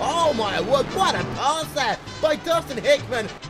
Oh my word, what a pass there by Dustin Hickman.